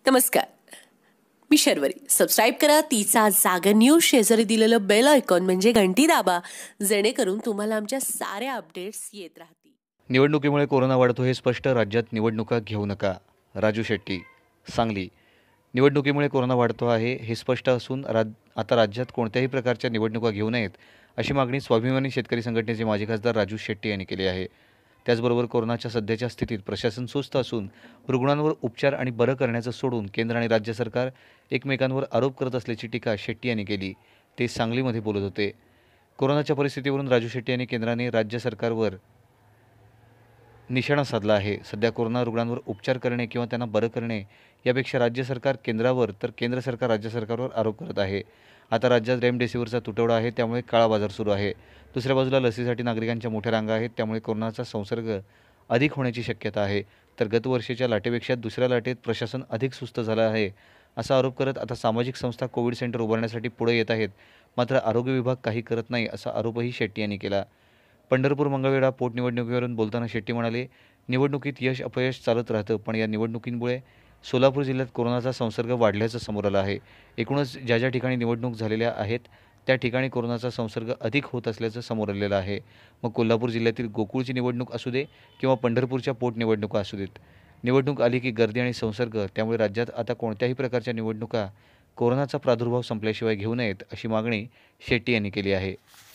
नमस्कार, मी शर्वरी. सबस्क्राईब करा तिचा जागर न्यूज. शेजारी दिलेलं बेल आयकॉन म्हणजे घंटी दाबा, जेणेकरून तुम्हाला आमच्या साऱ्या अपडेट्स येत राहतील. निवडणुकीमुळे कोरोना वाढतो हे स्पष्ट. राज्यात निवडणुका घेऊ नका. राजू शेट्टी, सांगली. निवडणुकीमुळे कोरोना वाढतो आहे हे स्पष्ट असून आता राज्यात कोणत्याही प्रकारच्या निवडणुका घेऊ नयेत अशी मागणी स्वाभिमानी शेतकरी संघटनेचे माजी खासदार राजू शेट्टी यांनी केली आहे. त्याचबरोबर कोरोनाच्या सध्याच्या स्थितीत प्रशासन सुस्त असून रुग्णांवर उपचार आणि बरं करण्याचं सोडून केंद्र आणि राज्य सरकार एकमेकांवर आरोप करत असल्याची टीका शेट्टी यांनी केली. ते सांगलीमध्ये बोलत होते. कोरोनाच्या परिस्थितीवरून राजू शेट्टी यांनी केंद्राने राज्य सरकारवर निशाणा साधला आहे. सध्या कोरोना रुग्णांवर उपचार करणे किंवा त्यांना बरं करणे यापेक्षा राज्य सरकार केंद्रावर तर केंद्र सरकार राज्य सरकारवर आरोप करत आहे. आता राज्यात रेमडेसिवीरचा तुटवडा आहे, त्यामुळे काळा बाजार सुरू आहे. दुसऱ्या बाजूला लसीसाठी नागरिकांच्या मोठ्या रांगा आहेत, त्यामुळे कोरोनाचा संसर्ग अधिक होण्याची शक्यता आहे. तर गतवर्षीच्या लाटेपेक्षा दुसऱ्या लाटेत प्रशासन अधिक सुस्त झालं आहे असा आरोप करत आता सामाजिक संस्था कोविड सेंटर उभारण्यासाठी पुढे येत आहेत. मात्र आरोग्य विभाग काही करत नाही असा आरोपही शेट्टी यांनी केला. पंढरपूर मंगळवेढा पोटनिवडणुकीवरून बोलताना शेट्टी म्हणाले, निवडणुकीत यश अपयश चालत राहतं, पण या निवडणुकींमुळे सोलापूर जिल्ह्यात कोरोनाचा संसर्ग वाढल्याचं समोर आलं आहे. एकूणच ज्या ज्या ठिकाणी निवडणूक झालेल्या आहेत त्या ठिकाणी कोरोनाचा संसर्ग अधिक होत असल्याचं समोर आलेलं आहे. मग कोल्हापूर जिल्ह्यातील गोकुळची निवडणूक असू दे किंवा पंढरपूरच्या पोटनिवडणुका असू देत, निवडणूक आली की गर्दी आणि संसर्ग. त्यामुळे राज्यात आता कोणत्याही प्रकारच्या निवडणुका कोरोनाचा प्रादुर्भाव संपल्याशिवाय घेऊ नयेत अशी मागणी शेट्टी यांनी केली आहे.